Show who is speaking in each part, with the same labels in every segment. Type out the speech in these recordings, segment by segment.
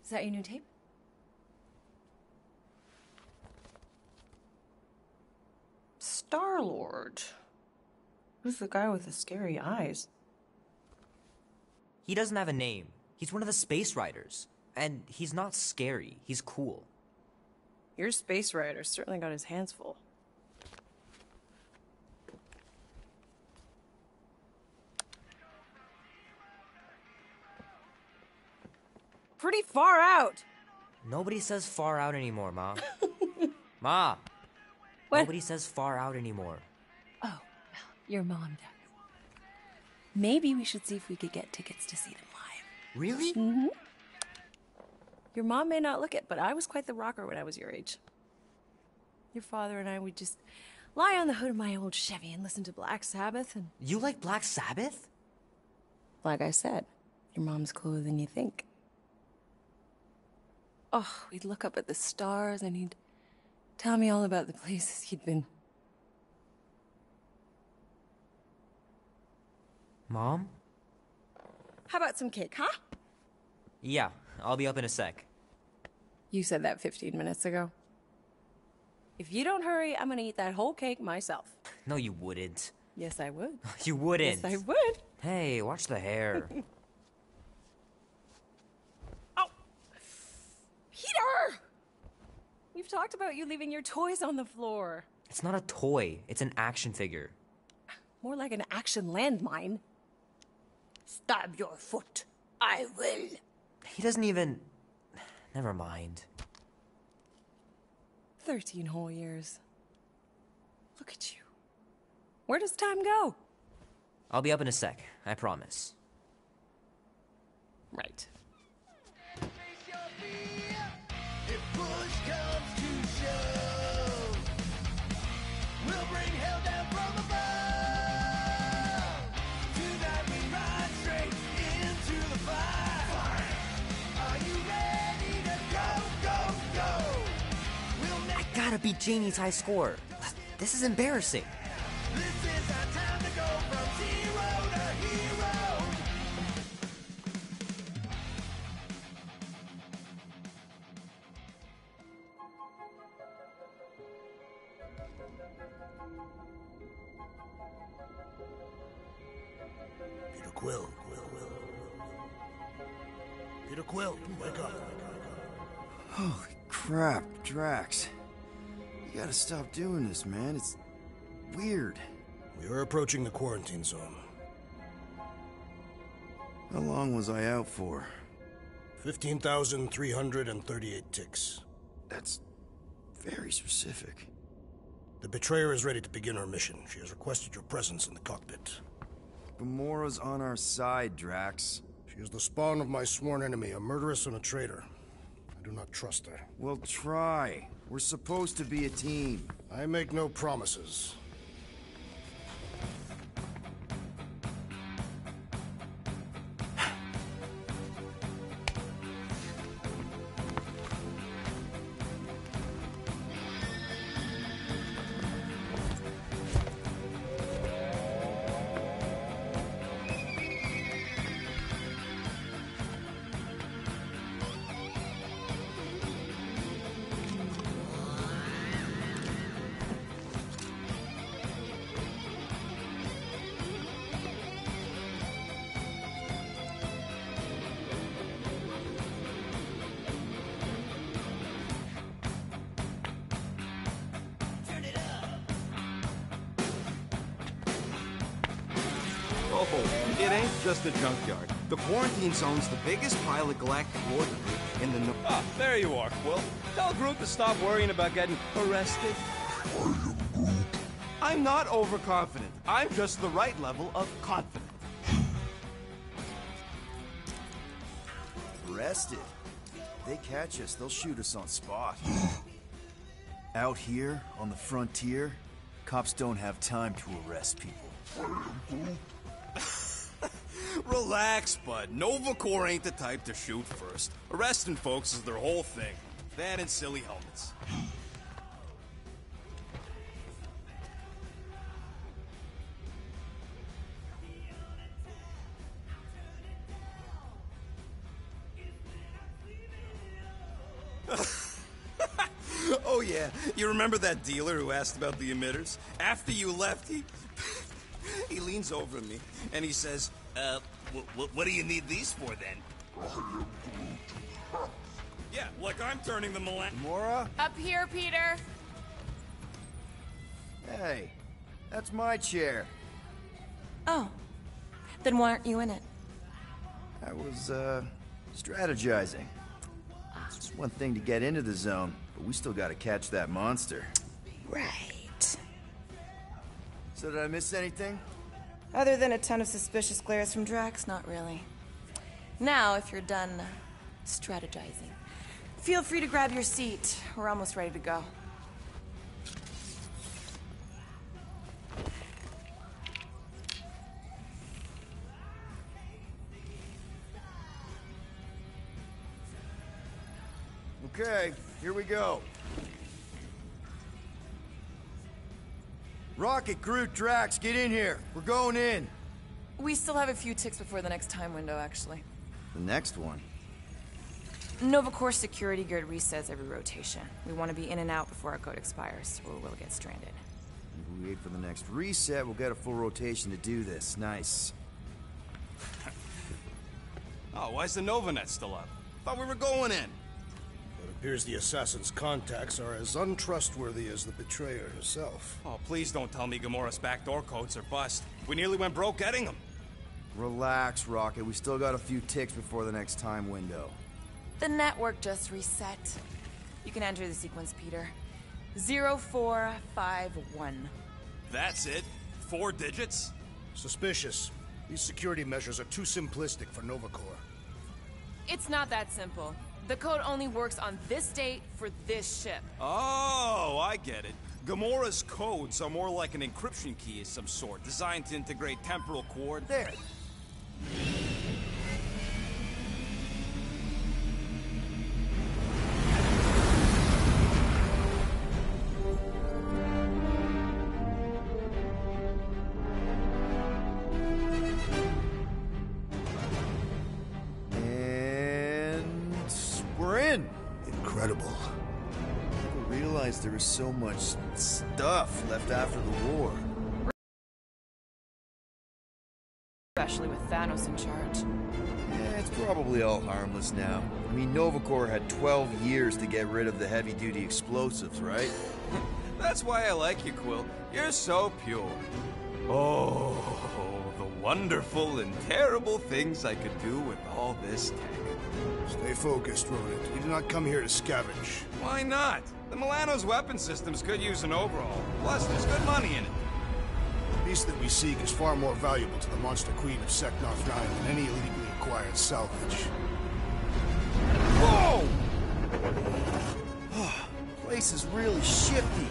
Speaker 1: Is that your new tape?
Speaker 2: Star-Lord. Who's the guy with the scary eyes?
Speaker 3: He doesn't have a name. He's one of the Space Riders. And he's not scary. He's cool.
Speaker 2: Your Space Rider certainly got his hands full. Pretty far out.
Speaker 3: Nobody says far out anymore, Ma. Ma!
Speaker 1: What?
Speaker 3: Nobody says far out anymore.
Speaker 1: Oh, well, your mom does. Maybe we should see if we could get tickets to see them live.
Speaker 3: Really?
Speaker 1: Mm-hmm.
Speaker 2: Your mom may not look it, but I was quite the rocker when I was your age. Your father and I would just lie on the hood of my old Chevy and listen to Black Sabbath and...
Speaker 3: You like Black Sabbath?
Speaker 2: Like I said, your mom's cooler than you think. Oh, we'd look up at the stars and he'd tell me all about the places he'd been.
Speaker 3: Mom?
Speaker 2: How about some cake, huh?
Speaker 3: Yeah, I'll be up in a sec.
Speaker 2: You said that 15 minutes ago. If you don't hurry, I'm gonna eat that whole cake myself.
Speaker 3: No, you wouldn't.
Speaker 2: Yes, I would.
Speaker 3: You wouldn't.
Speaker 2: Yes, I would.
Speaker 3: Hey, watch the hair.
Speaker 2: Oh! Peter! We've talked about you leaving your toys on the floor.
Speaker 3: It's not a toy. It's an action figure.
Speaker 2: More like an action landmine. Stab your foot. I will.
Speaker 3: He doesn't even... Never mind.
Speaker 2: 13 whole years. Look at you. Where does time go?
Speaker 3: I'll be up in a sec. I promise.
Speaker 2: Right.
Speaker 4: If push comes to shove, we'll bring hell down from above. Tonight we ride straight into the fire. Are you ready to go, go, go? We'll
Speaker 3: I
Speaker 4: make
Speaker 3: gotta beat Janie's high score. This is embarrassing.
Speaker 4: this is our time to go from zero to hero. Peter Quill. Peter Quill, wake up.
Speaker 5: Holy crap, Drax. You gotta stop doing this, man. It's weird.
Speaker 4: We are approaching the quarantine zone.
Speaker 5: How long was I out for?
Speaker 4: 15,338 ticks.
Speaker 5: That's very specific.
Speaker 4: The Betrayer is ready to begin her mission. She has requested your presence in the cockpit.
Speaker 5: Gamora's on our side, Drax.
Speaker 4: She is the spawn of my sworn enemy, a murderess and a traitor. I do not trust her.
Speaker 5: Well, try. We're supposed to be a team.
Speaker 4: I make no promises.
Speaker 6: Oh, it ain't just a junkyard. The quarantine zone's the biggest pile of galactic war debris in the no-
Speaker 7: Ah, there you are, Quill. Tell Groot to stop worrying about getting arrested.
Speaker 6: I'm not overconfident. I'm just the right level of confident.
Speaker 5: Arrested. They catch us, they'll shoot us on spot. Out here, on the frontier, cops don't have time to arrest people.
Speaker 6: Relax, bud. Nova Corps ain't the type to shoot first. Arresting folks is their whole thing. That and silly helmets. Oh, yeah. You remember that dealer who asked about the emitters? After you left, he leans over me and he says, what do you need these for then? Yeah, like I'm turning the
Speaker 5: Mora?
Speaker 8: Up here, Peter.
Speaker 5: Hey, that's my chair.
Speaker 8: Oh. Then why aren't you in it?
Speaker 5: I was, strategizing. It's just one thing to get into the zone, but we still gotta catch that monster.
Speaker 8: Right.
Speaker 5: So did I miss anything?
Speaker 8: Other than a ton of suspicious glares from Drax, not really. Now, if you're done strategizing, feel free to grab your seat. We're almost ready to go.
Speaker 5: Okay, here we go. Rocket, Groot, Drax, get in here. We're going in.
Speaker 8: We still have a few ticks before the next time window, actually.
Speaker 5: The next one.
Speaker 8: Nova Corps security grid resets every rotation. We want to be in and out before our code expires, or we'll get stranded.
Speaker 5: If we wait for the next reset, we'll get a full rotation to do this. Nice.
Speaker 6: Oh, why's the Novanet still up? Thought we were going in.
Speaker 4: It appears the assassin's contacts are as untrustworthy as the betrayer herself.
Speaker 6: Oh, please don't tell me Gamora's backdoor codes are bust. We nearly went broke getting them.
Speaker 5: Relax, Rocket. We still got a few ticks before the next time window.
Speaker 8: The network just reset. You can enter the sequence, Peter. 0451.
Speaker 6: That's it? 4 digits?
Speaker 4: Suspicious. These security measures are too simplistic for Nova Corps.
Speaker 8: It's not that simple. The code only works on this date for this ship.
Speaker 6: Oh, I get it. Gamora's codes are more like an encryption key of some sort, designed to integrate temporal coordinates.
Speaker 5: There.
Speaker 4: Incredible.
Speaker 5: People realized there was so much stuff left after the war.
Speaker 8: Especially with Thanos in charge.
Speaker 5: Yeah, it's probably all harmless now. I mean, Nova Corps had 12 years to get rid of the heavy-duty explosives, right?
Speaker 6: That's why I like you, Quill. You're so pure. Oh, the wonderful and terrible things I could do with all this tech.
Speaker 4: Stay focused, Rodent. We do not come here to scavenge.
Speaker 6: Why not? The Milano's weapon systems could use an overhaul. Plus, there's good money in it.
Speaker 4: The beast that we seek is far more valuable to the Monster Queen of Seknarf 9 than any illegally acquired salvage.
Speaker 5: Whoa! Place is really shifty.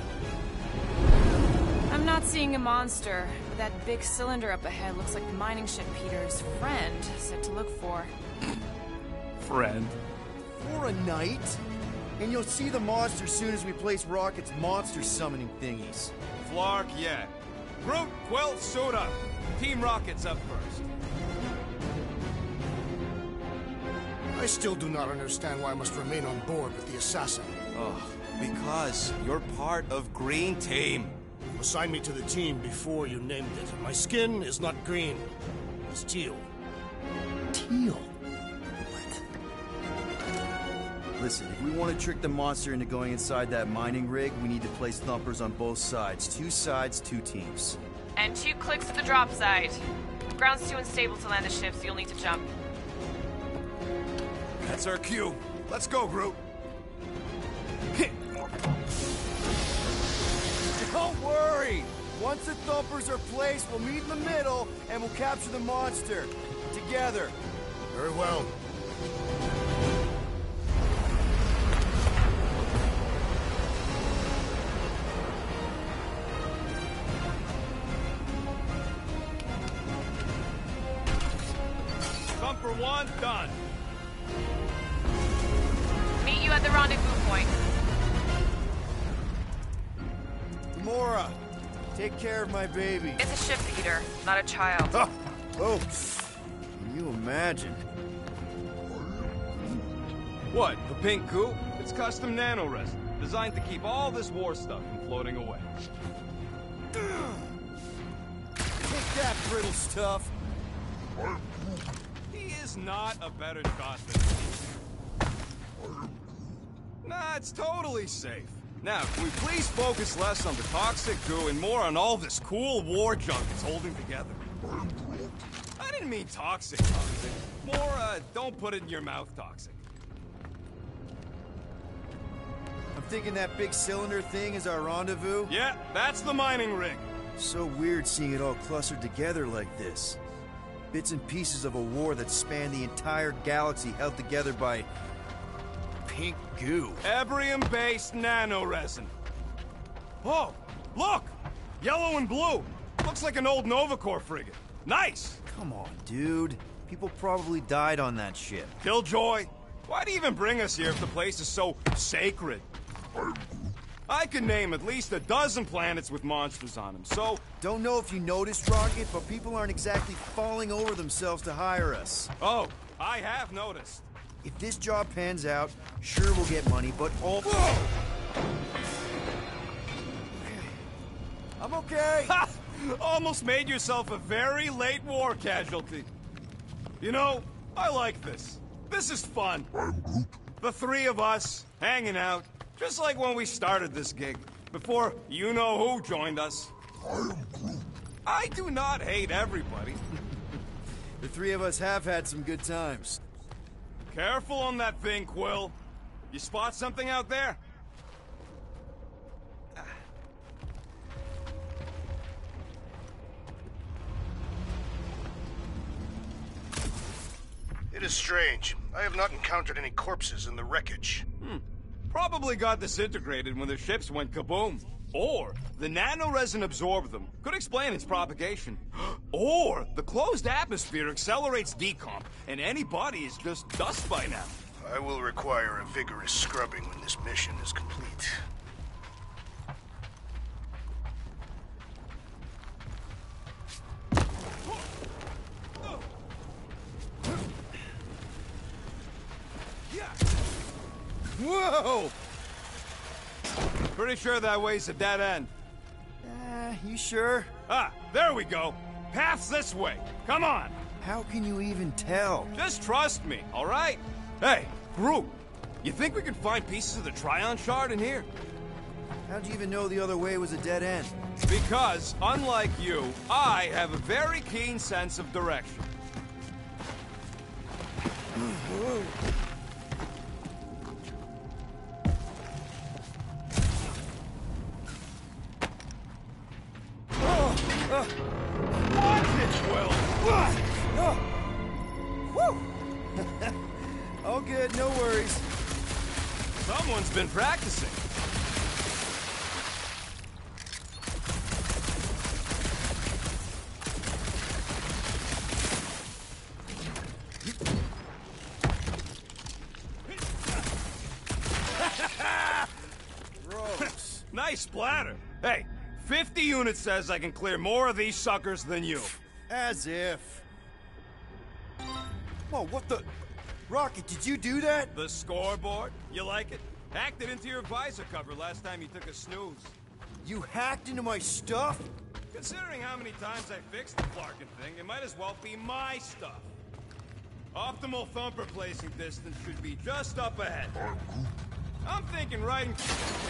Speaker 8: I'm not seeing a monster. That big cylinder up ahead looks like the mining ship Peter's friend said to look for.
Speaker 6: Friend.
Speaker 5: For a night? And you'll see the monster soon as we place Rocket's monster summoning thingies.
Speaker 6: Flark, yeah. Groot, Quill, suit up. Team Rocket's up first.
Speaker 4: I still do not understand why I must remain on board with the assassin.
Speaker 6: Oh, because you're part of Green Team.
Speaker 4: You assigned me to the team before you named it. My skin is not green. It's teal. Teal?
Speaker 5: Listen, if we want to trick the monster into going inside that mining rig, we need to place thumpers on both sides. 2 sides, 2 teams.
Speaker 8: And 2 clicks at the drop site. Ground's too unstable to land the ship, so you'll need to jump.
Speaker 6: That's our cue. Let's go, Groot.
Speaker 5: Don't worry! Once the thumpers are placed, we'll meet in the middle, and we'll capture the monster. Together.
Speaker 4: Very well.
Speaker 6: Thumper 1, done.
Speaker 8: Meet you at the rendezvous point.
Speaker 5: Gamora, take care of my baby.
Speaker 8: It's a ship, Peter, not a child.
Speaker 5: Oh, can you imagine?
Speaker 6: What, the pink coupe? It's custom nano resin.
Speaker 7: designed to keep all this war stuff from floating away.
Speaker 5: Take that, brittle stuff.
Speaker 7: He is not a better shot than me. Nah, it's totally safe. Now, can we please focus less on the toxic goo and more on all this cool war junk it's holding together? I didn't mean toxic. More, don't put it in your mouth toxic.
Speaker 5: I'm thinking that big cylinder thing is our rendezvous.
Speaker 7: Yeah, that's the mining rig.
Speaker 5: So weird seeing it all clustered together like this. Bits and pieces of a war that spanned the entire galaxy held together by... pink goo.
Speaker 7: Ebrium-based nanoresin. Oh, look! Yellow and blue. Looks like an old Novacore frigate. Nice!
Speaker 5: Come on, dude. People probably died on that ship.
Speaker 7: Killjoy, why'd he even bring us here if the place is so sacred? I could name at least a dozen planets with monsters on them, so...
Speaker 5: Don't know if you noticed, Rocket, but people aren't exactly falling over themselves to hire us.
Speaker 7: Oh, I have noticed.
Speaker 5: If this job pans out, sure we'll get money, but all... I'm okay!
Speaker 7: Ha! Almost made yourself a very late war casualty. You know, I like this. This is fun. The three of us, hanging out, just like when we started this gig, before you-know-who joined us. I do not hate everybody.
Speaker 5: The three of us have had some good times.
Speaker 7: Careful on that thing, Quill. You spot something out there?
Speaker 4: It is strange. I have not encountered any corpses in the wreckage.
Speaker 7: Probably got disintegrated when their ships went kaboom. Or the nanoresin absorbed them. Could explain its propagation. Or the closed atmosphere accelerates decomp, and any body is just dust by now.
Speaker 4: I will require a vigorous scrubbing when this mission is complete.
Speaker 5: Whoa!
Speaker 7: Pretty sure that way's a dead end.
Speaker 5: You sure?
Speaker 7: Ah, there we go. Path's this way. Come on.
Speaker 5: How can you even tell?
Speaker 7: Just trust me, all right? Hey, group, you think we can find pieces of the Trion Shard in here?
Speaker 5: How'd you even know the other way was a dead end?
Speaker 7: Because, unlike you, I have a very keen sense of direction. Watch it, Will!
Speaker 5: All good, no worries.
Speaker 7: Someone's been practicing.
Speaker 5: Gross.
Speaker 7: Nice splatter. Hey, 50 units says I can clear more of these suckers than you.
Speaker 5: As if. Whoa, what the... Rocket, did you do that?
Speaker 7: The scoreboard? You like it? Hacked it into your visor cover last time you took a snooze.
Speaker 5: You hacked into my stuff?
Speaker 7: Considering how many times I fixed the Flarkin thing, it might as well be my stuff. Optimal thumper placing distance should be just up ahead. I'm thinking right in...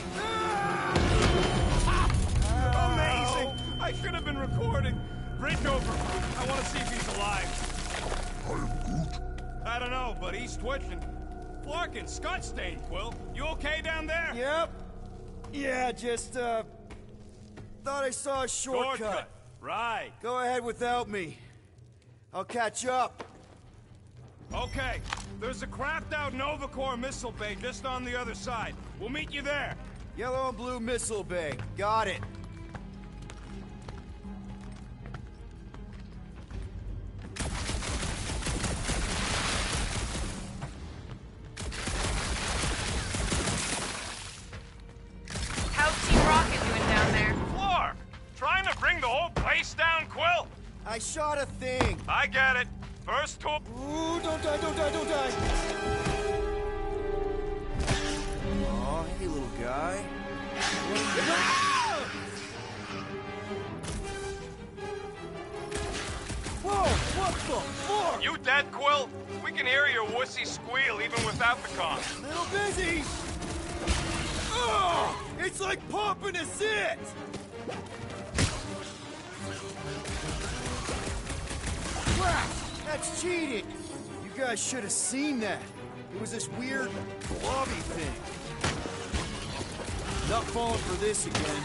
Speaker 7: Amazing! I should have been recording. Bridge over. I want to see if he's alive. I don't know, but he's twitching. Flarkin, Scott stain, Quill. You okay down there?
Speaker 5: Yep. Yeah, just, thought I saw a shortcut.
Speaker 7: Right.
Speaker 5: Go ahead without me. I'll catch up.
Speaker 7: Okay. There's a crapped-out Novacore missile bay just on the other side. We'll meet you there.
Speaker 5: Yellow and blue missile bay. Got it.
Speaker 8: How's Team Rocket doing down there?
Speaker 7: Flark! Trying to bring the whole place down, Quill?
Speaker 5: I shot a thing.
Speaker 7: I get it. First tool...
Speaker 5: Ooh, don't die, don't die, don't die. Aw, hey, little guy.
Speaker 7: Whoa, what the fuck? You dead, Quill? We can hear your wussy squeal even without the comms.
Speaker 5: Little busy! Oh, it's like popping a zit! Crap! That's cheating! You guys should have seen that. It was this weird blobby thing. Not falling for this again.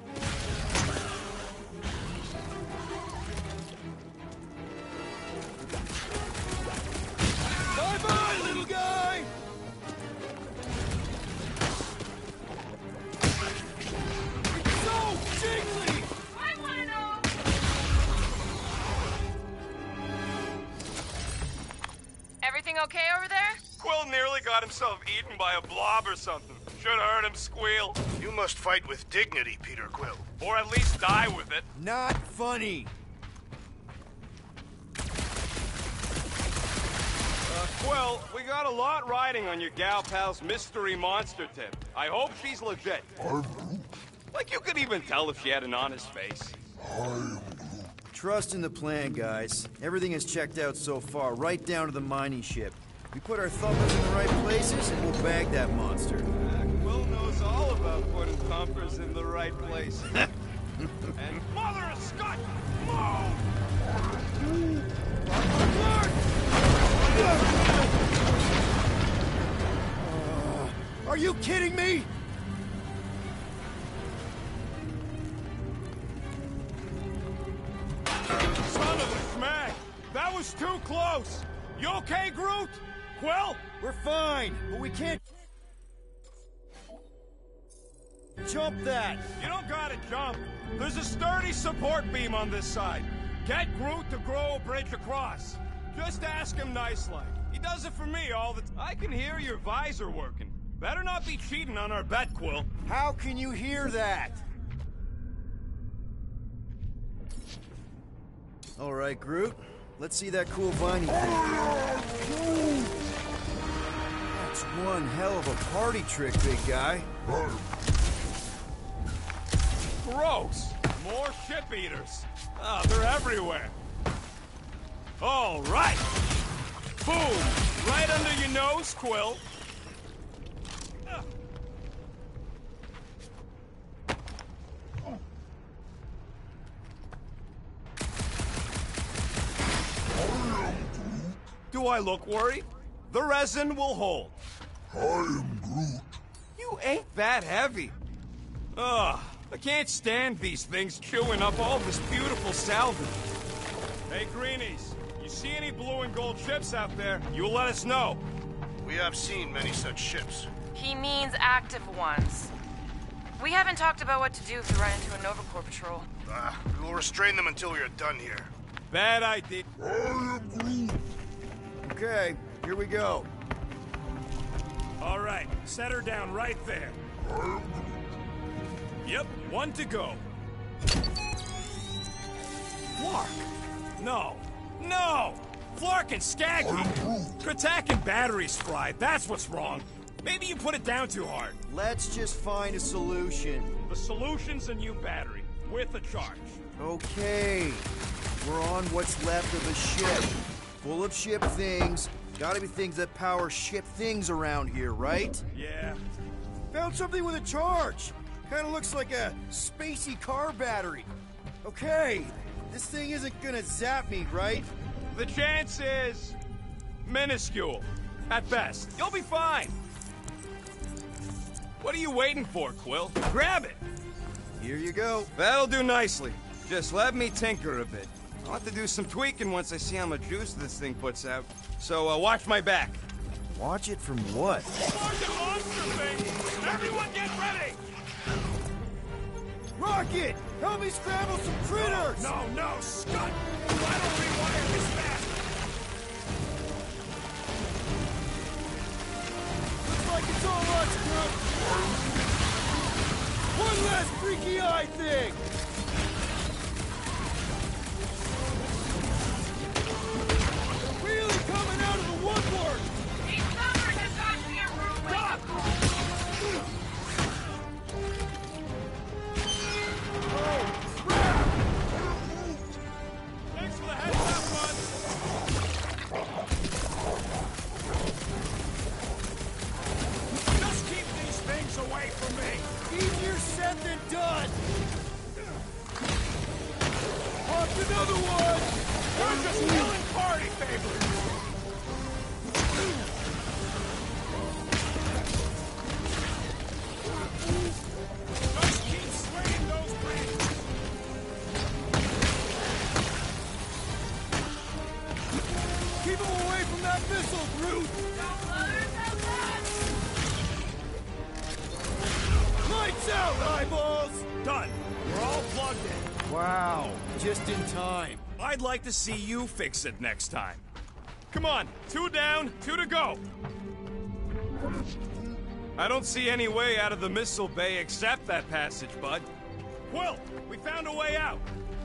Speaker 5: Bye-bye, little guy! It's so jiggly!
Speaker 8: I want to know! Everything okay over there?
Speaker 7: Quill nearly got himself eaten by a blob or something. Should've heard him squeal.
Speaker 4: You must fight with dignity, Peter Quill.
Speaker 7: Or at least die with it.
Speaker 5: Not funny.
Speaker 7: Quill, we got a lot riding on your gal pal's mystery monster tip. I hope she's legit. Like you could even tell if she had an honest face.
Speaker 5: Trust in the plan, guys. Everything is checked out so far, right down to the mining ship. We put our thumpers in the right places, and we'll bag that monster.
Speaker 7: Quill knows all about putting thumpers in the right place. And Mother of Scott, move!
Speaker 5: Are you kidding me?
Speaker 7: Son of a schmack! That was too close! You okay, Groot? Quill?
Speaker 5: We're fine, but we can't jump that.
Speaker 7: You don't gotta jump. There's a sturdy support beam on this side. Get Groot to grow a bridge across. Just ask him nice-like. He does it for me all the time. I can hear your visor working. Better not be cheating on our bet, Quill.
Speaker 5: How can you hear that? All right, Groot. Let's see that cool viney thing. That's one hell of a party trick, big guy.
Speaker 7: Gross! More ship eaters. Ah, they're everywhere. All right! Boom! Right under your nose, Quill. Do I look worried? The resin will hold.
Speaker 9: I am Groot.
Speaker 7: You ain't that heavy. Ugh, I can't stand these things chewing up all this beautiful salvage. Hey, Greenies, you see any blue and gold ships out there, you let us know.
Speaker 4: We have seen many such ships.
Speaker 8: He means active ones. We haven't talked about what to do if we run into a Nova Corps patrol.
Speaker 4: We will restrain them until we are done here.
Speaker 7: Bad idea.
Speaker 9: I am Groot.
Speaker 5: Okay, here we go.
Speaker 7: All right, set her down right there. Yep, one to go. Flark! No! No! Flark and Skaggy! Kratak and batteries fried, that's what's wrong. Maybe you put it down too hard.
Speaker 5: Let's just find a solution.
Speaker 7: The solution's a new battery, with a charge.
Speaker 5: Okay, we're on what's left of a ship. Full of ship things. Gotta be things that power ship things around here, right?
Speaker 7: Yeah.
Speaker 5: Found something with a charge. Kinda looks like a spacey car battery. Okay, this thing isn't gonna zap me, right?
Speaker 7: The chance is minuscule, at best. You'll be fine. What are you waiting for, Quill? Grab it!
Speaker 5: Here you go.
Speaker 7: That'll do nicely. Just let me tinker a bit. I'll have to do some tweaking once I see how much juice this thing puts out. So, watch my back.
Speaker 5: Watch it from what?
Speaker 7: Martian monster thing! Everyone get ready!
Speaker 5: Rocket! Help me scramble some critters!
Speaker 7: No, Scott! I don't rewire this fast!
Speaker 5: Looks like it's all us, Groot! One last freaky eye thing! Really coming out of the woodwork!
Speaker 8: These numbers have got to get moving!
Speaker 7: Watch another one! We're just killing party favors! Just keep slaying those brutes! Keep them away from that missile, Groot! Lights out, eyeballs! Done. We're all plugged in.
Speaker 4: Wow, just in time.
Speaker 7: I'd like to see you fix it next time. Come on, 2 down, 2 to go. I don't see any way out of the missile bay except that passage, bud. Quill, we found a way out.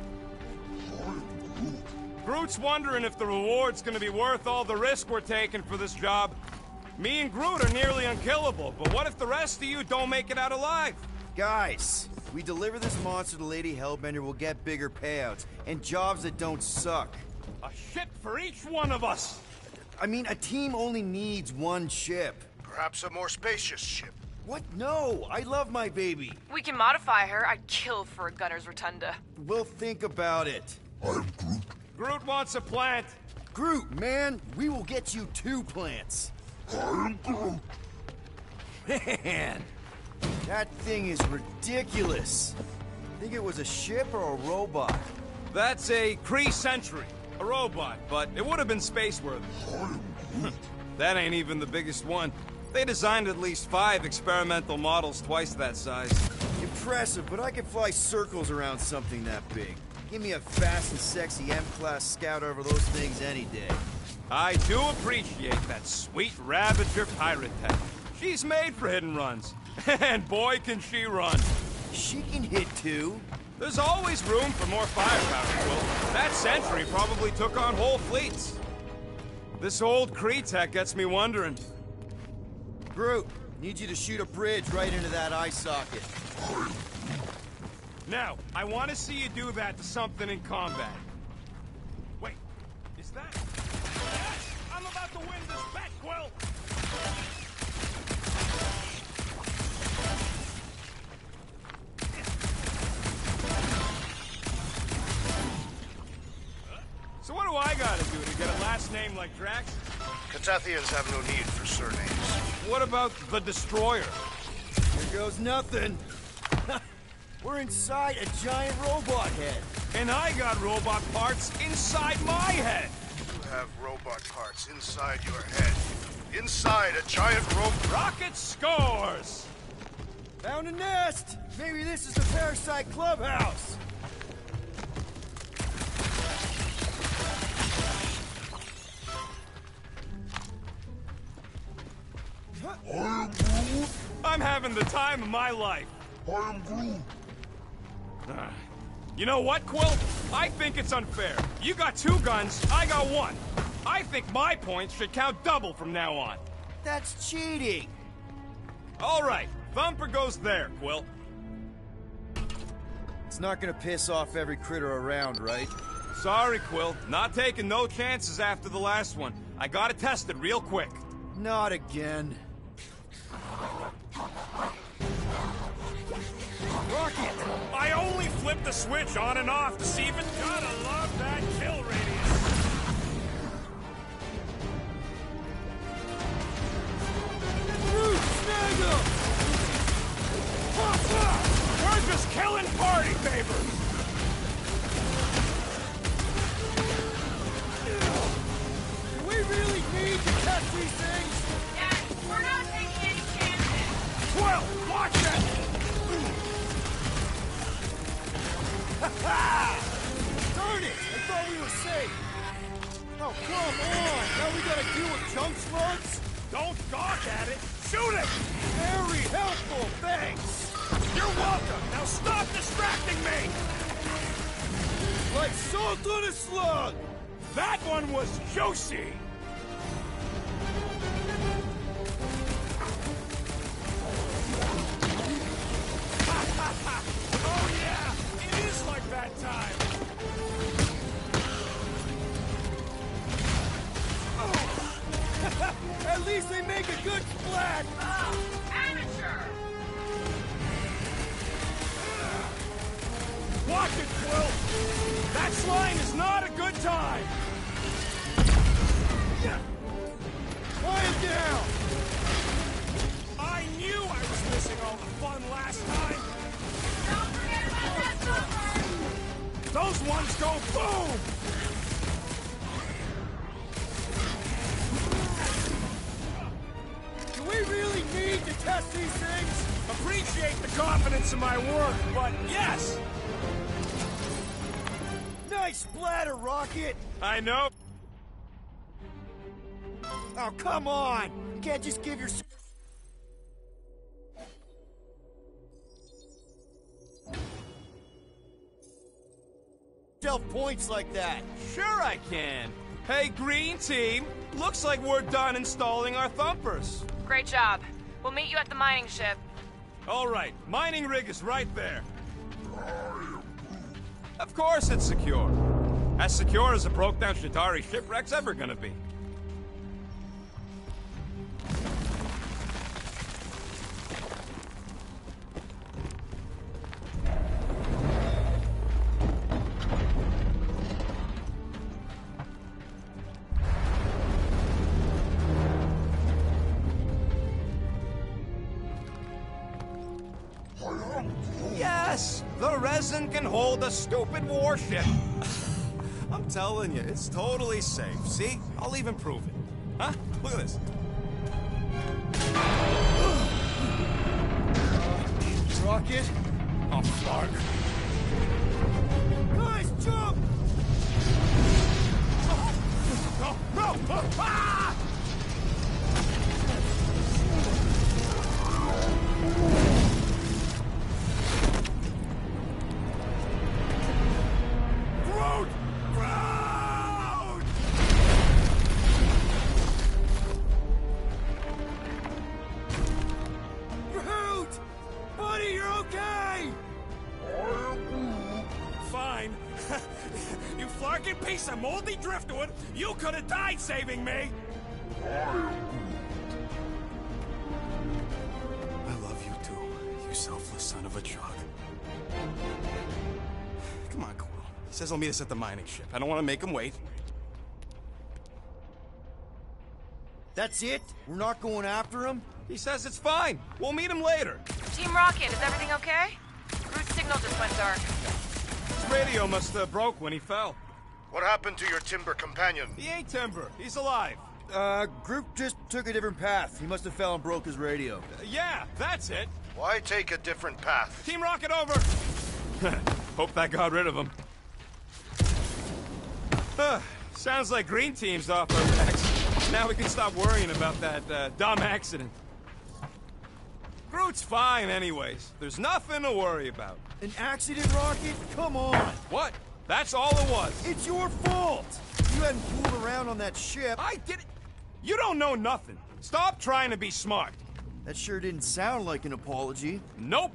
Speaker 7: Groot's wondering if the reward's gonna be worth all the risk we're taking for this job. Me and Groot are nearly unkillable, but what if the rest of you don't make it out alive?
Speaker 5: Guys, we deliver this monster to Lady Hellbender, we'll get bigger payouts, and jobs that don't suck.
Speaker 7: A ship for each one of us!
Speaker 5: I mean, a team only needs one ship.
Speaker 9: Perhaps a more spacious ship.
Speaker 5: What? No, I love my baby.
Speaker 8: We can modify her. I'd kill for a gunner's rotunda.
Speaker 5: We'll think about it.
Speaker 9: I'm Groot.
Speaker 7: Groot wants a plant.
Speaker 5: Groot, man, we will get you 2 plants.
Speaker 9: I'm Groot.
Speaker 5: Man, that thing is ridiculous. Think it was a ship or a robot?
Speaker 7: That's a Kree Sentry. A robot, but it would have been space-worthy. That ain't even the biggest one. They designed at least 5 experimental models twice that size.
Speaker 5: Impressive, but I can fly circles around something that big. Give me a fast and sexy M-Class Scout over those things any day.
Speaker 7: I do appreciate that sweet Ravager pirate tech. She's made for hit and runs. And boy, can she run.
Speaker 5: She can hit too.
Speaker 7: There's always room for more firepower, Quill. That Sentry probably took on whole fleets. This old Kree tech gets me wondering.
Speaker 5: Groot, need you to shoot a bridge right into that eye socket.
Speaker 7: Now, I want to see you do that to something in combat. Wait, is that... Yes! I'm about to win this bet, Quill! So what do I gotta do to get a last name like Drax?
Speaker 9: Catathians have no need for surnames.
Speaker 7: What about the Destroyer?
Speaker 5: Here goes nothing. We're inside a giant robot head.
Speaker 7: And I got robot parts inside my head.
Speaker 9: You have robot parts inside your head. Inside a giant robot.
Speaker 7: Rocket scores!
Speaker 5: Found a nest! Maybe this is the Parasite Clubhouse!
Speaker 9: I am Groot.
Speaker 7: I'm having the time of my life.
Speaker 9: I am Groot.
Speaker 7: You know what, Quill? I think it's unfair. You got 2 guns, I got 1. I think my points should count double from now on.
Speaker 5: That's cheating!
Speaker 7: All right, Thumper goes there, Quill.
Speaker 5: It's not gonna piss off every critter around, right?
Speaker 7: Sorry, Quill. Not taking no chances after the last one. I gotta test it real quick.
Speaker 5: Not again.
Speaker 7: Rocket! I only flipped the switch on and off to see if it... Gotta love that kill radius.
Speaker 5: Groot, snag him!
Speaker 7: We're just killing party favors!
Speaker 5: Do we really need to catch these things?
Speaker 8: Yes, we're not taking any chances.
Speaker 7: Well, watch it!
Speaker 5: Darn it! I thought we were safe! Oh, come on! Now we gotta deal with junk slugs?
Speaker 7: Don't gawk at it! Shoot it!
Speaker 5: Very helpful, thanks!
Speaker 7: You're welcome! Now stop distracting me!
Speaker 5: Like salt on a slug!
Speaker 7: That one was juicy! Oh yeah! It is like that time!
Speaker 5: At least they make a good splat!
Speaker 8: Amateur!
Speaker 7: Watch it, Quill! That slug line is not a good time! Quiet down! I knew I was missing all the fun last time!
Speaker 10: Don't forget about that number!
Speaker 7: Those ones go boom!
Speaker 4: Do we really need to test these things?
Speaker 7: Appreciate the confidence in my work, but yes!
Speaker 4: Nice splatter, Rocket!
Speaker 7: I know.
Speaker 4: Oh, come on! You can't just give yourself points like that.
Speaker 7: Sure I can. Hey, Green Team, looks like we're done installing our thumpers.
Speaker 8: Great job. We'll meet you at the mining ship.
Speaker 7: All right, mining rig is right there. Of course it's secure. As secure as a broke-down Chitauri shipwreck's ever gonna be. Yes! The resin can hold a stupid warship. I'm telling you, it's totally safe. See? I'll even prove it. Huh? Look at this.
Speaker 4: Rocket?
Speaker 7: Oh, Flark.
Speaker 4: Guys, jump!
Speaker 7: No! No! Ah! Groot! Groot!
Speaker 4: Groot! Buddy, you're okay!
Speaker 7: Fine. You flarking piece of moldy driftwood! You could have died saving me! I love you too, you selfless son of a chug. Come on, Quill. He says he'll meet us at the mining ship. I don't want to make him wait.
Speaker 4: That's it? We're not going after him?
Speaker 7: He says it's fine. We'll meet him later.
Speaker 8: Team Rocket, is everything okay? Groot's signal just went dark.
Speaker 7: His radio must have broke when he fell.
Speaker 9: What happened to your timber companion?
Speaker 7: He ain't Timber. He's alive.
Speaker 5: Groot just took a different path. He must have fell and broke his radio.
Speaker 7: Yeah, that's it.
Speaker 9: Why take a different path?
Speaker 7: Team Rocket over! Hope that got rid of him. Sounds like Green Team's off our backs. Now we can stop worrying about that dumb accident. Groot's fine anyways. There's nothing to worry about.
Speaker 5: An accident, Rocket? Come on!
Speaker 7: What? That's all it was.
Speaker 5: It's your fault! You hadn't fooled around on that ship.
Speaker 7: I did it. You don't know nothing. Stop trying to be smart.
Speaker 5: That sure didn't sound like an apology.
Speaker 7: Nope.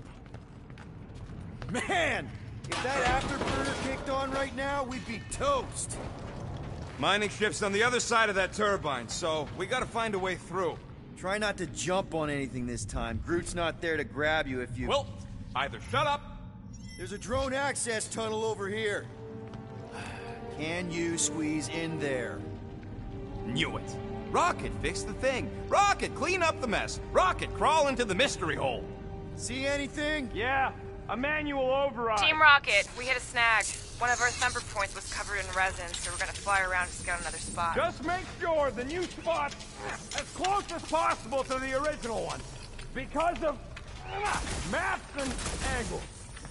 Speaker 5: Man! If that afterburner kicked on right now, we'd be toast.
Speaker 7: Mining ship's on the other side of that turbine, so we gotta find a way through.
Speaker 5: Try not to jump on anything this time. Groot's not there to grab you if you...
Speaker 7: Well, either shut up...
Speaker 5: There's a drone access tunnel over here. Can you squeeze in there?
Speaker 7: Knew it. Rocket, fix the thing. Rocket, clean up the mess. Rocket, crawl into the mystery hole.
Speaker 5: See anything?
Speaker 7: Yeah, a manual override.
Speaker 8: Team Rocket, we hit a snag. One of our thumper points was covered in resin, so we're gonna fly around to scout another spot.
Speaker 7: Just make sure the new spot's as close as possible to the original one. Because of maps and angles.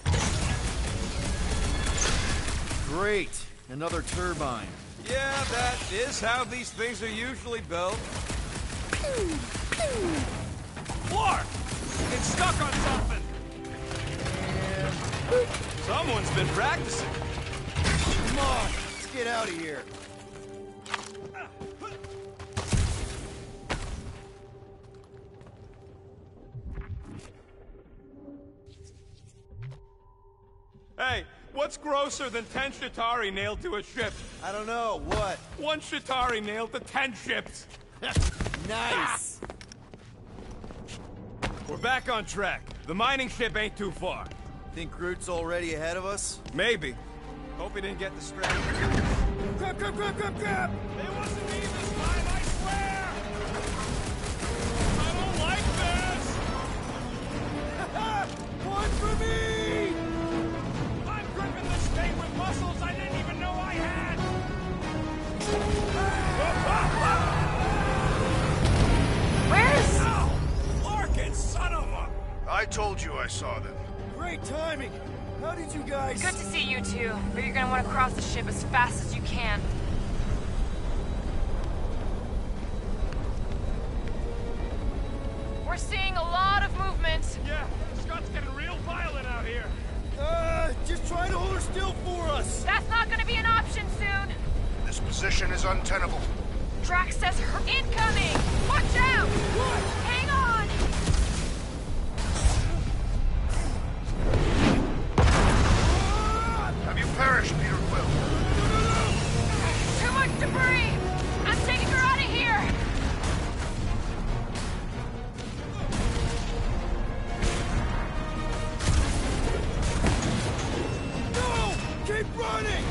Speaker 5: Great. Another turbine.
Speaker 7: Yeah, that is how these things are usually built. Flark! It's stuck on something! Someone's been practicing.
Speaker 5: Come on, let's get out of here.
Speaker 7: Hey, what's grosser than 10 Chitauri nailed to a ship?
Speaker 5: I don't know, what?
Speaker 7: 1 Chitauri nailed to 10 ships.
Speaker 5: Nice.
Speaker 7: We're back on track. The mining ship ain't too far.
Speaker 5: Think Groot's already ahead of us?
Speaker 7: Maybe. Hope he didn't get distracted.
Speaker 5: Grab, grab, grab, grab, grab!
Speaker 7: It wasn't me this time, I swear! I don't like this!
Speaker 5: One for me!
Speaker 7: I'm gripping this thing with muscles I didn't even know I had!
Speaker 8: Where's...
Speaker 7: Oh, Larkin, son of a...
Speaker 9: I told you I saw them.
Speaker 5: Great timing! How did you guys...
Speaker 10: Good to see you two, but you're gonna want to cross the ship as fast as you can. We're seeing a lot of movement.
Speaker 7: Yeah, Scott's getting real violent out here.
Speaker 5: Just try to hold her still for us!
Speaker 10: That's not gonna be an option soon.
Speaker 9: This position is untenable.
Speaker 10: Drax says her incoming. Watch out! What? Hang on.
Speaker 9: Have you perished, Peter Quill?
Speaker 10: Too much debris. I'm taking her out of here.
Speaker 5: No! Keep running!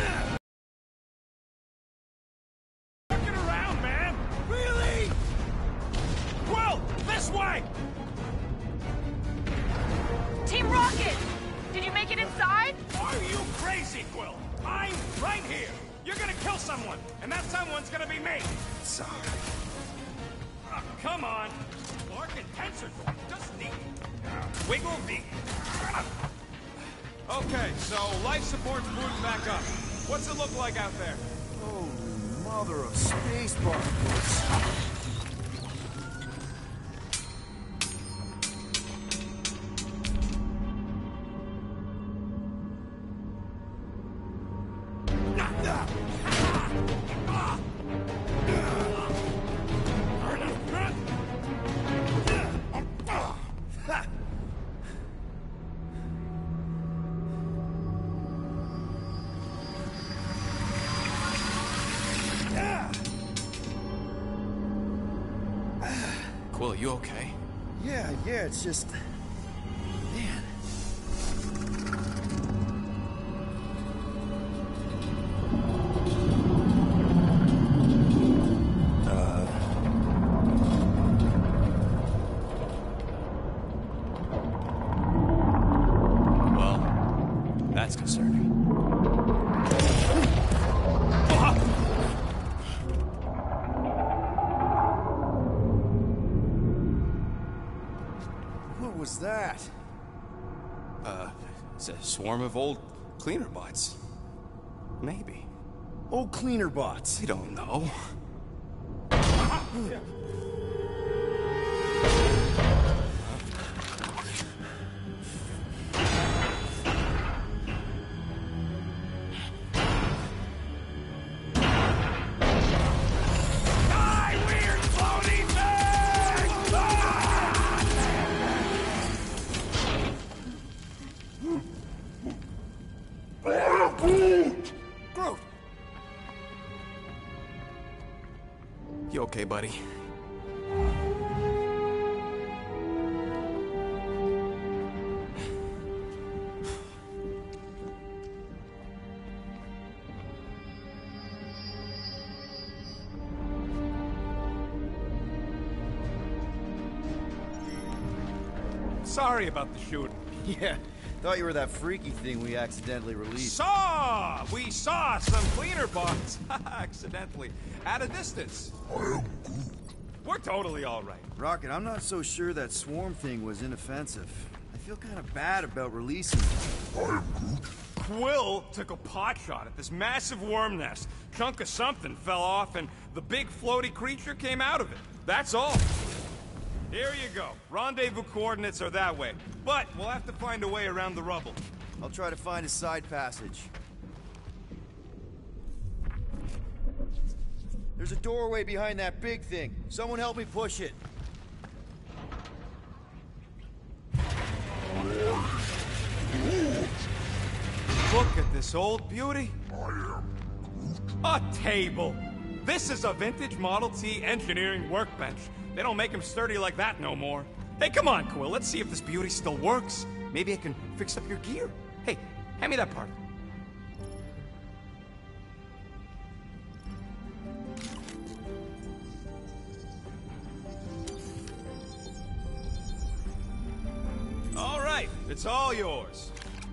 Speaker 7: Looking around, man!
Speaker 5: Really?
Speaker 7: Quill, this way!
Speaker 10: Team Rocket, did you make it inside?
Speaker 7: Are you crazy, Quill? I'm right here! You're gonna kill someone, and that someone's gonna be me!
Speaker 5: Sorry.
Speaker 7: Oh, come on! Larkin tensor door, just neat. Wiggle V. Okay, so life support's booting back up. What's it look like out there?
Speaker 5: Holy mother of space buckets.
Speaker 7: Quill, you okay?
Speaker 5: Yeah, it's just... Man.
Speaker 7: Well, that's concerning.
Speaker 5: What was that?
Speaker 7: It's a swarm of old cleaner bots. Maybe.
Speaker 5: Old cleaner bots.
Speaker 7: I don't know.
Speaker 5: Groot!
Speaker 7: You okay, buddy? Sorry about the shooting.
Speaker 5: Yeah, thought you were that freaky thing we accidentally released.
Speaker 7: We saw some cleaner bots. Accidentally. At a distance. We're totally all right.
Speaker 5: Rocket, I'm not so sure that swarm thing was inoffensive. I feel kind of bad about releasing it.
Speaker 7: Quill took a pot shot at this massive worm nest. Chunk of something fell off and the big floaty creature came out of it. That's all. Here you go. Rendezvous coordinates are that way. But we'll have to find a way around the rubble.
Speaker 5: I'll try to find a side passage. There's a doorway behind that big thing. Someone help me push it.
Speaker 7: Look at this old beauty. A table. This is a vintage Model T engineering workbench. They don't make them sturdy like that no more. Hey, come on, Quill. Let's see if this beauty still works. Maybe I can fix up your gear. Hey, hand me that part. It's all yours.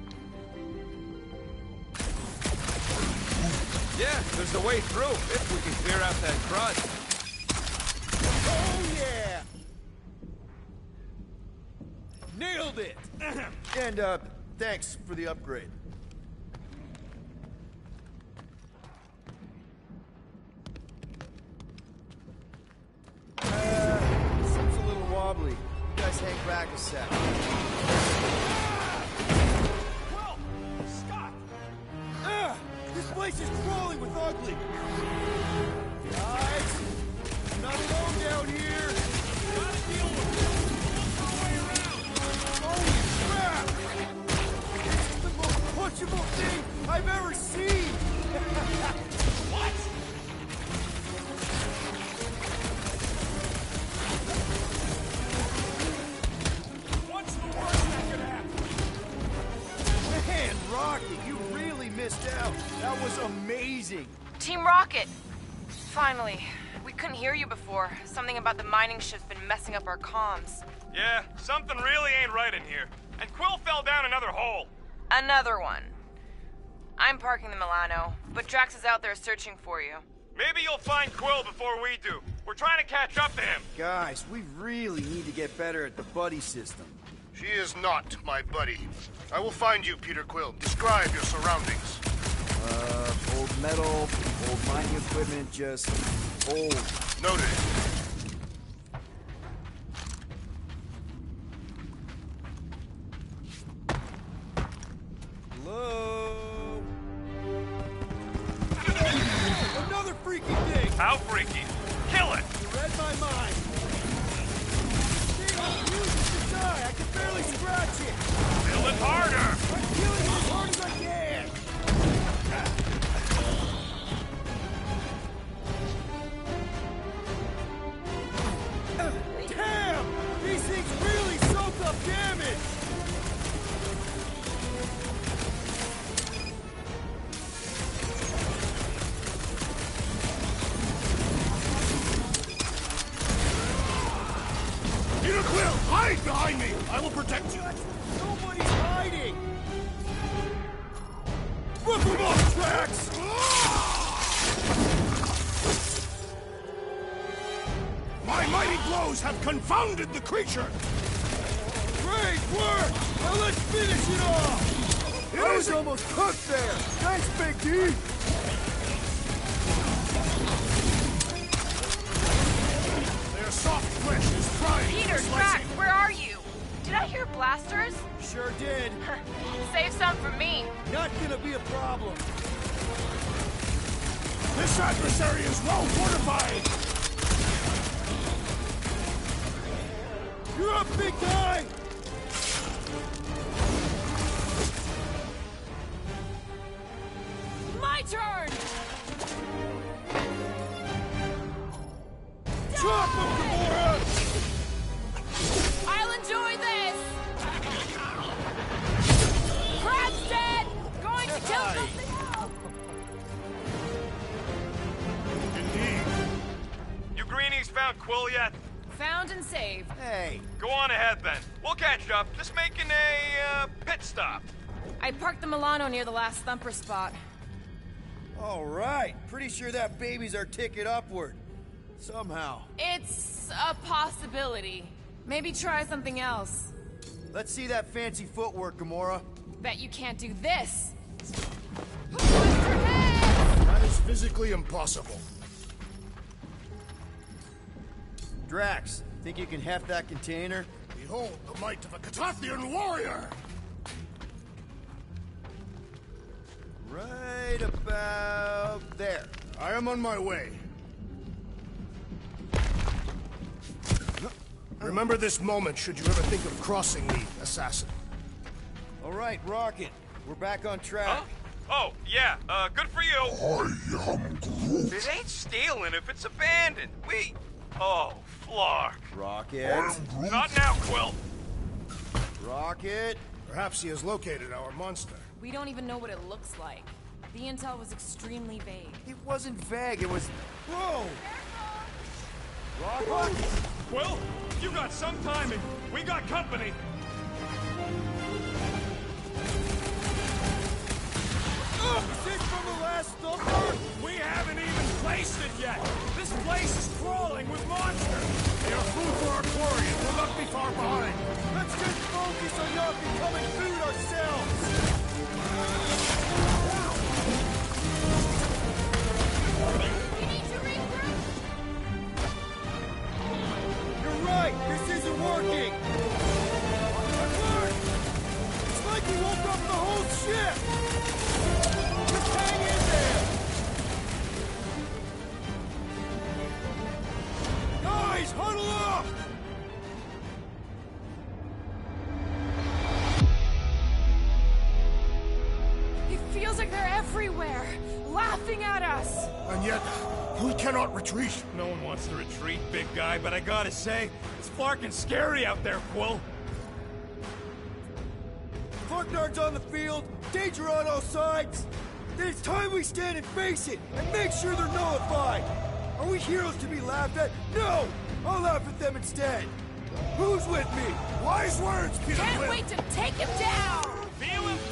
Speaker 7: Yeah, there's a way through, if we can clear out that crud.
Speaker 5: Oh, yeah! Nailed it! And, thanks for the upgrade. Seems a little wobbly. You guys hang back a sec.
Speaker 7: Well, Scott!
Speaker 5: This place is crawling with ugly! Guys! I'm not alone down here!
Speaker 7: Gotta deal with it. Look our way around.
Speaker 5: Holy crap! This is the most punchable thing I've ever seen!
Speaker 7: What? What's the worst that could happen?
Speaker 5: Man, Rocky, you really missed out. That was amazing.
Speaker 8: Team Rocket! Finally. We couldn't hear you before. Something about the mining ship's been messing up our comms.
Speaker 7: Yeah, something really ain't right in here. And Quill fell down another hole.
Speaker 8: Another one. I'm parking the Milano, but Drax is out there searching for you.
Speaker 7: Maybe you'll find Quill before we do. We're trying to catch up to him.
Speaker 5: Guys, we really need to get better at the buddy system.
Speaker 9: She is not my buddy. I will find you, Peter Quill. Describe your surroundings.
Speaker 5: Old metal, old mining equipment, just old.
Speaker 9: Noted.
Speaker 5: Hello? Another freaky thing!
Speaker 7: How freaky? Kill it!
Speaker 5: You read my mind. Thing I'm using to die. I can barely scratch it.
Speaker 7: Kill it harder!
Speaker 5: I'm killing it as hard as I can. Damn! These things really soak up damage!
Speaker 9: Peter Quill, hide behind me! I will protect you!
Speaker 5: Nobody's hiding! Rip them off, Drax!
Speaker 9: My mighty blows have confounded the creature!
Speaker 5: Great work! Now let's finish it off! I was almost cooked there! Thanks, Big D!
Speaker 9: Their soft flesh is trying
Speaker 8: Peter,
Speaker 9: to
Speaker 8: Drax, where are you? Did I hear blasters?
Speaker 5: Sure did.
Speaker 8: Save some for me.
Speaker 5: Not gonna be a problem.
Speaker 9: This adversary is well fortified!
Speaker 5: You're up, big guy!
Speaker 2: My turn!
Speaker 5: Chop him, Gamora!
Speaker 2: I'll enjoy this! Crab's dead! Going to kill something else!
Speaker 9: Indeed.
Speaker 7: You greenies found Quill yet?
Speaker 2: Found and saved.
Speaker 5: Hey,
Speaker 7: Go on ahead then. We'll catch up. Just making a pit stop.
Speaker 2: I parked the Milano near the last thumper spot.
Speaker 5: all right. Pretty sure that baby's our ticket upward. Somehow.
Speaker 2: It's a possibility. Maybe try something else.
Speaker 5: Let's see that fancy footwork, Gamora.
Speaker 2: Bet you can't do this.
Speaker 9: That is physically impossible.
Speaker 5: Drax, think you can heft that container?
Speaker 9: Behold the might of a Catathian warrior!
Speaker 5: Right about there.
Speaker 9: I am on my way. Remember this moment should you ever think of crossing me, assassin.
Speaker 5: All right, Rocket. We're back on track.
Speaker 7: Huh? Oh, yeah, good for you. I am Groot. It ain't stealing if it's abandoned. We... Oh, Flark.
Speaker 5: Rocket.
Speaker 7: Not now, Quill.
Speaker 5: Rocket.
Speaker 9: Perhaps he has located our monster.
Speaker 2: We don't even know what it looks like. The intel was extremely vague.
Speaker 5: It wasn't vague, it was... Whoa! Rocket!
Speaker 7: Quill, you got some timing. We got company. yet! This place is crawling with monsters! They are food for our quarry and will not be far behind!
Speaker 5: Let's just focus on not becoming food ourselves!
Speaker 10: We need to regroup!
Speaker 5: You're right! This isn't working! Look! It's like we woke up the whole ship! Just hang in there! Guys, huddle up!
Speaker 8: It feels like they're everywhere, laughing at us.
Speaker 9: And yet, we cannot retreat.
Speaker 7: No one wants to retreat, big guy, but I gotta say, it's flarkin' scary out there, Quill.
Speaker 5: Farknard's on the field, danger on all sides. Then it's time we stand and face it, and make sure they're nullified. Are we heroes to be laughed at? No! I'll laugh at them instead. Who's with me?
Speaker 9: Wise words, Peter
Speaker 8: Can't
Speaker 9: Quill.
Speaker 8: wait to take him down!
Speaker 7: Feel him?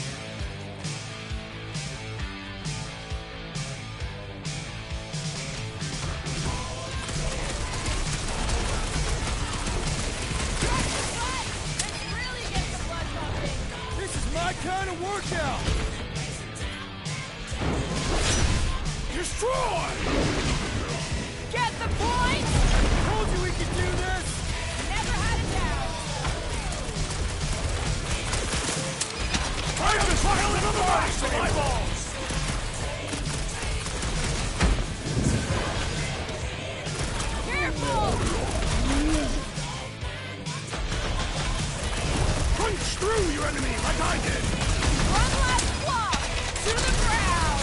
Speaker 5: This is my kind of workout!
Speaker 9: Destroy!
Speaker 8: Get the point!
Speaker 5: Told you we could do this!
Speaker 8: Never had a doubt!
Speaker 9: I have a trial in the back to my balls!
Speaker 8: Careful!
Speaker 9: Punch through your enemy like I did!
Speaker 8: One last block! To the ground!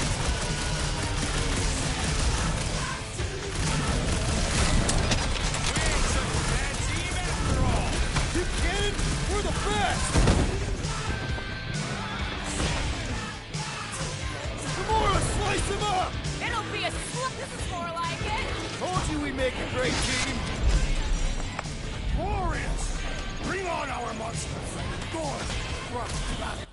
Speaker 7: We ain't such a bad team after all!
Speaker 5: You kidding? We're the best! Come on, let's slice them up!
Speaker 8: It'll be a slip. This is more like it.
Speaker 5: Told you we make a great team!
Speaker 9: Glorious! Bring on our monsters and the doors thrust back.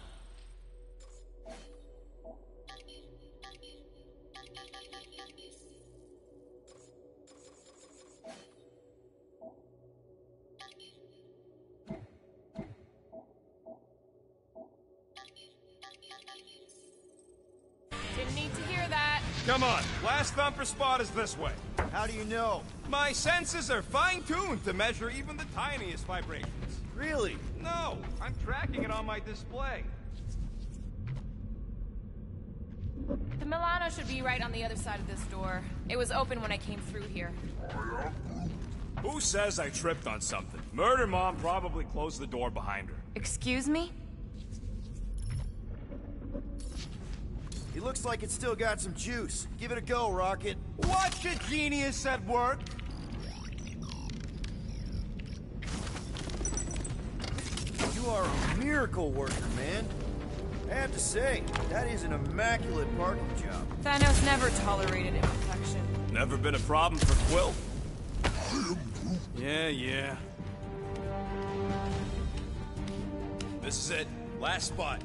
Speaker 8: Didn't need to hear that.
Speaker 7: Come on, last thumper spot is this way.
Speaker 5: How do you know?
Speaker 7: My senses are fine-tuned to measure even the tiniest vibrations.
Speaker 5: Really?
Speaker 7: No, I'm tracking it on my display.
Speaker 8: The Milano should be right on the other side of this door. It was open when I came through here.
Speaker 7: Who says I tripped on something? Murder Mom probably closed the door behind her.
Speaker 8: Excuse me?
Speaker 5: It looks like it's still got some juice. Give it a go, Rocket.
Speaker 7: Watch a genius at work!
Speaker 5: You are a miracle worker, man. I have to say, that is an immaculate parking job.
Speaker 8: Thanos never tolerated imperfection.
Speaker 7: Never been a problem for Quill. Yeah. This is it. Last spot.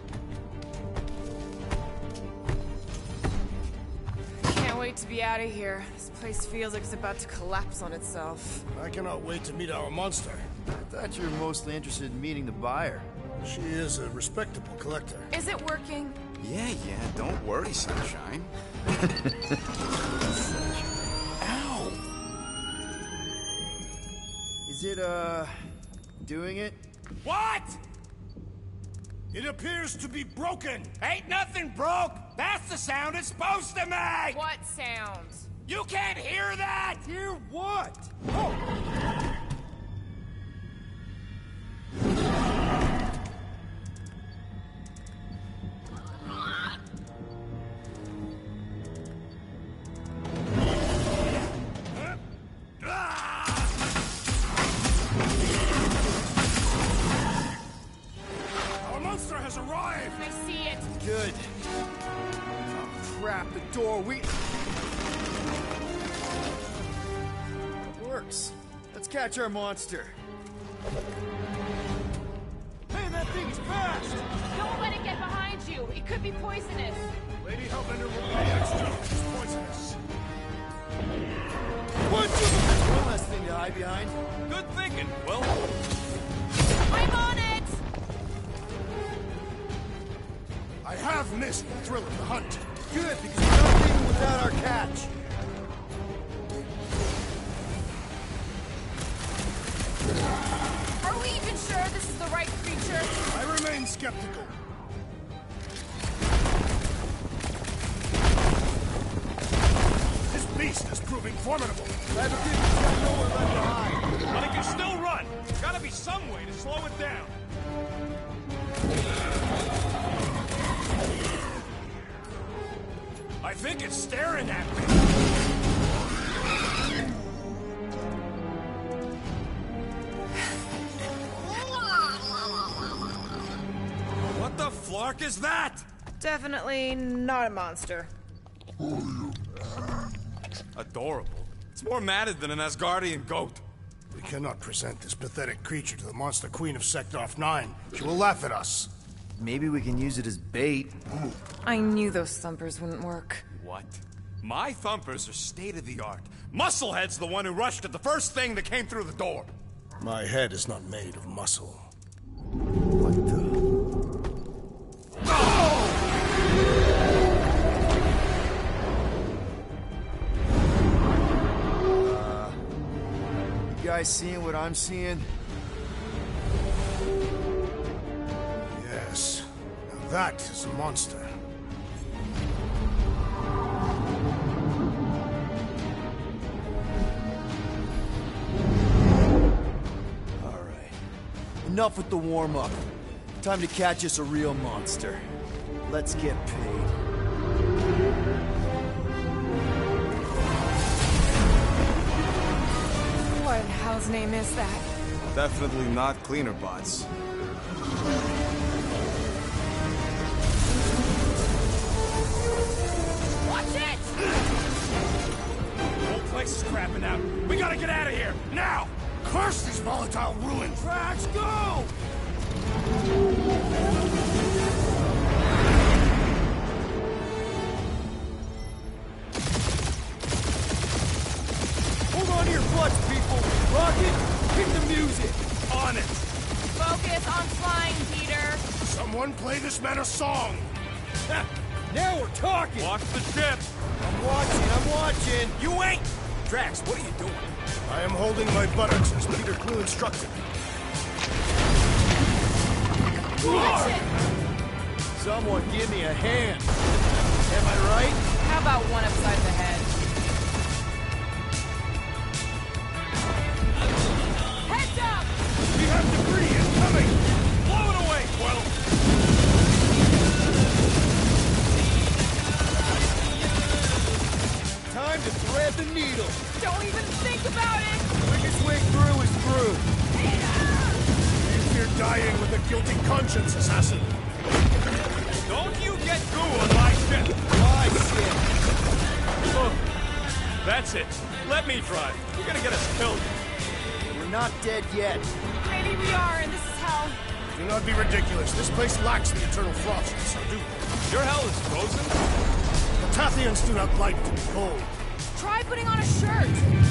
Speaker 8: Can't wait to be out of here. This place feels like it's about to collapse on itself.
Speaker 4: I cannot wait to meet our monster.
Speaker 5: I thought you were mostly interested in meeting the buyer.
Speaker 4: She is a respectable collector.
Speaker 8: Is it working?
Speaker 6: Yeah, don't worry, Sunshine. Ow!
Speaker 5: Is it, doing it?
Speaker 7: What?
Speaker 4: It appears to be broken.
Speaker 7: Ain't nothing broke! That's the sound it's supposed to make!
Speaker 8: What sounds?
Speaker 7: You can't hear that!
Speaker 5: Hear what?
Speaker 9: Our monster has arrived!
Speaker 8: I see it.
Speaker 5: Good. Oh, crap, the door, It works. Let's catch our monster. Hey, that thing's fast!
Speaker 8: Don't let it get behind you. It could be poisonous.
Speaker 9: Lady Hellbender will pay extra. It's poisonous.
Speaker 7: mind. Good thinking, Will.
Speaker 10: I'm on it!
Speaker 9: I have missed the thrill of the hunt.
Speaker 5: Good, because we're not leaving without our catch.
Speaker 10: Are we even sure this is the right creature?
Speaker 9: I remain skeptical. This beast is proving formidable.
Speaker 5: Advocate, he's got nowhere left to hide.
Speaker 7: But it can still run. Gotta be some way to slow it down. I think it's staring at me. What the flark is that?
Speaker 8: Definitely not a monster.
Speaker 7: Adorable. It's more matted than an Asgardian goat.
Speaker 9: We cannot present this pathetic creature to the Monster Queen of Seknarf 9. She will laugh at us.
Speaker 5: Maybe we can use it as bait.
Speaker 8: I knew those thumpers wouldn't work.
Speaker 7: What? My thumpers are state-of-the-art. Musclehead's the one who rushed at the first thing that came through the door.
Speaker 9: My head is not made of muscle.
Speaker 5: What the? You guys seeing what I'm seeing?
Speaker 9: Yes. Now that is a monster.
Speaker 5: Enough with the warm-up. Time to catch us a real monster. Let's get paid.
Speaker 8: What in hell's name is that?
Speaker 7: Definitely not cleaner bots.
Speaker 10: Watch it!
Speaker 7: The whole place is crapping out. We gotta get out of here, now!
Speaker 9: Curse these volatile ruins!
Speaker 5: Drax, go! Hold on to your butts, people! Rocket, hit the music!
Speaker 7: On it!
Speaker 10: Focus on flying, Peter.
Speaker 9: Someone play this man a song!
Speaker 5: Now we're talking!
Speaker 7: Watch the ship!
Speaker 5: I'm watching!
Speaker 7: You ain't! Drax, what are you doing?
Speaker 9: I am holding my buttocks as Peter Quill instructed me.
Speaker 10: Watch it!
Speaker 5: Someone give me a hand. Am I right?
Speaker 8: How about one upside the head?
Speaker 10: Heads up!
Speaker 9: We have debris incoming!
Speaker 7: Blow it away, Quill!
Speaker 5: Time to thread the needle.
Speaker 10: Don't even think about it!
Speaker 5: Quickest way through is through.
Speaker 9: You fear dying with a guilty conscience, assassin.
Speaker 7: Don't you get goo on my ship!
Speaker 5: My shit.
Speaker 7: Look, that's it. Let me drive. You're gonna get us killed.
Speaker 5: We're not dead yet.
Speaker 10: Maybe we are, and this is hell.
Speaker 9: Do not be ridiculous. This place lacks the eternal frost, so do.
Speaker 7: Your hell is frozen?
Speaker 9: The Tathians do not like to be cold.
Speaker 10: Try putting on a shirt.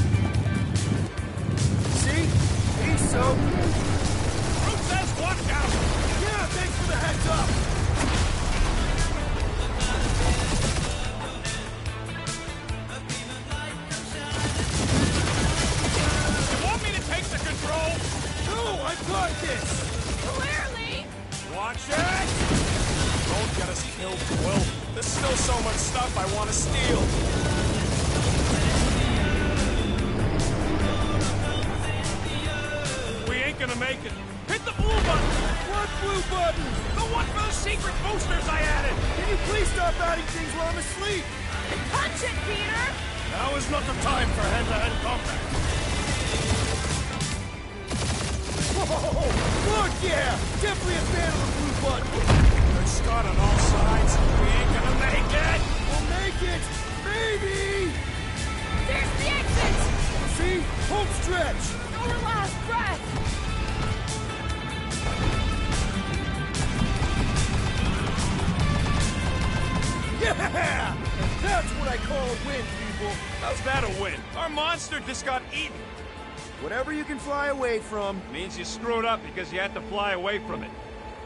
Speaker 5: See? He's so...
Speaker 7: Groot says watch out!
Speaker 5: Yeah, thanks for the heads up.
Speaker 7: You want me to take the control?
Speaker 5: No, I've got this.
Speaker 10: Clearly!
Speaker 7: Watch it! Don't get us killed, Quill. There's still so much stuff I want to steal. We ain't gonna make it. Hit the blue button!
Speaker 5: What blue button?
Speaker 7: The one for the secret boosters I added!
Speaker 5: Can you please stop adding things while I'm asleep?
Speaker 10: Punch it, Peter!
Speaker 9: Now is not the time for hand-to-hand combat.
Speaker 5: Whoa! Look, yeah! Definitely a fan of the blue button.
Speaker 7: Good Scott on all sides. We ain't gonna make it!
Speaker 5: We'll make it! Maybe!
Speaker 10: There's the exit!
Speaker 5: See? Home stretch!
Speaker 10: Our last breath!
Speaker 5: Yeah! That's what I call a win, people!
Speaker 7: How's that a win? Our monster just got eaten.
Speaker 5: Whatever you can fly away from.
Speaker 7: Means you screwed up because you had to fly away from it.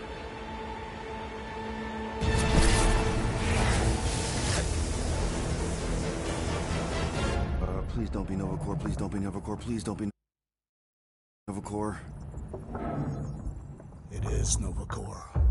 Speaker 5: Please don't be Nova Corps, please don't be Nova Corps, please don't be Nova Corps. It is Nova Corps.